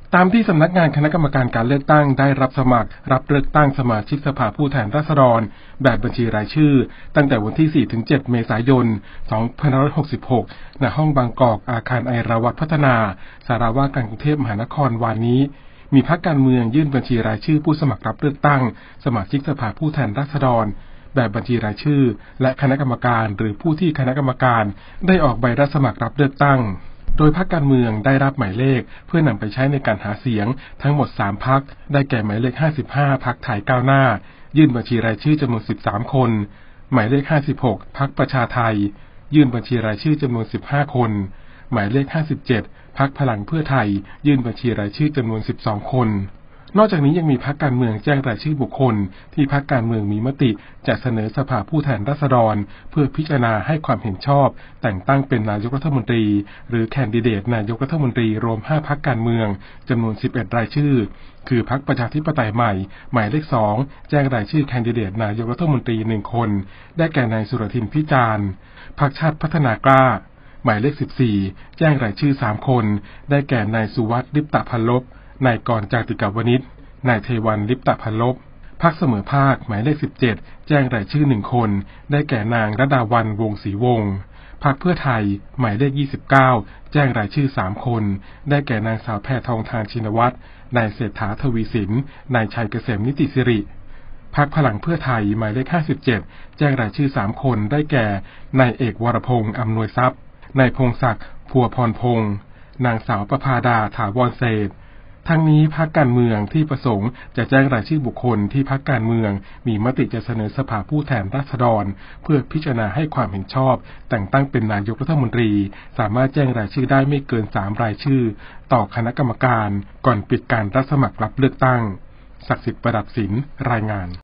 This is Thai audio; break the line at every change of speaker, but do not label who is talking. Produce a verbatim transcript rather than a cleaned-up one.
ตามที่สำนักงานคณะกรรมการการเลือกตั้งได้รับสมัครรับเลือกตั้งสมาชิกสภาผู้แทนราษฎรแบบบัญชีรายชื่อตั้งแต่วันที่ สี่ถึงเจ็ด เมษายน สองพันห้าร้อยหกสิบหก ณ ห้องบางกอกอาคารไอราวัฒน์พัฒนาสาราว่าการกรุงเทพมหานครวานนี้มีพรรคการเมืองยื่นบัญชีรายชื่อผู้สมัครรับเลือกตั้งสมาชิกสภาผู้แทนราษฎรแบบบัญชีรายชื่อและคณะกรรมการหรือผู้ที่คณะกรรมการได้ออกใบรับสมัครรับเลือกตั้งโดยพรรคการเมืองได้รับหมายเลขเพื่อนำไปใช้ในการหาเสียงทั้งหมดสามพรรคได้แก่หมายเลขห้าสิบห้าพรรคไทยก้าวหน้ายื่นบัญชีรายชื่อจำนวนสิบสามคนหมายเลขห้าสิบหกพรรคประชาไทยยื่นบัญชีรายชื่อจำนวนสิบห้าคนหมายเลขห้าสิบเจ็ดพรรคพลังเพื่อไทยยื่นบัญชีรายชื่อจำนวนสิบสองคนนอกจากนี้ยังมีพรรคการเมืองแจ้งรายชื่อบุคคลที่พรรคการเมืองมีมติจะเสนอสภาผู้แทนราษฎรเพื่อพิจารณาให้ความเห็นชอบแต่งตั้งเป็นนายกรัฐมนตรีหรือแคนดิเดตนายกรัฐมนตรีรวมห้าพรรคการเมืองจำนวนสิบเอ็ดรายชื่อคือพรรคประชาธิปไตยใหม่หมายเลขสองแจ้งรายชื่อแคนดิเดตนายกรัฐมนตรีหนึ่งคนได้แก่นายสุรทินพิจารณ์พรรคชาติพัฒนากล้าหมายเลขสิบสี่แจ้งรายชื่อสามคนได้แก่นายสุวัฒน์ลิปตพันลบนายกรจาติกาวนิชนายเทวันลิปตพันลบพรรคเสมอภาคหมายเลขสิบเจ็ดแจ้งรายชื่อหนึ่งคนได้แก่นางรดาวันวงศ์ศรีวงศ์พรรคเพื่อไทยหมายเลขยี่สิบเก้าแจ้งรายชื่อสามคนได้แก่นางสาวแพทองธารชินวัตรนายเศรษฐาทวีสินนายชัยเกษมนิติสิริพรรคพลังเพื่อไทยหมายเลขห้าสิบเจ็ดแจ้งรายชื่อสามคนได้แก่นายเอกวรพงษ์อำนวยทรัพย์นายพงศักดิ์พัวพรพงษ์นางสาวประภาดาถาวรเศรษฐ์ทั้งนี้พรรคการเมืองที่ประสงค์จะแจ้งรายชื่อบุคคลที่พรรคการเมืองมีมติจะเสนอสภาผู้แทนราษฎรเพื่อพิจารณาให้ความเห็นชอบแต่งตั้งเป็นนายกรัฐมนตรีสามารถแจ้งรายชื่อได้ไม่เกินสามรายชื่อต่อคณะกรรมการก่อนปิดการรับสมัครรับเลือกตั้งศักดิ์สิทธิ์ประดับศิลป์รายงาน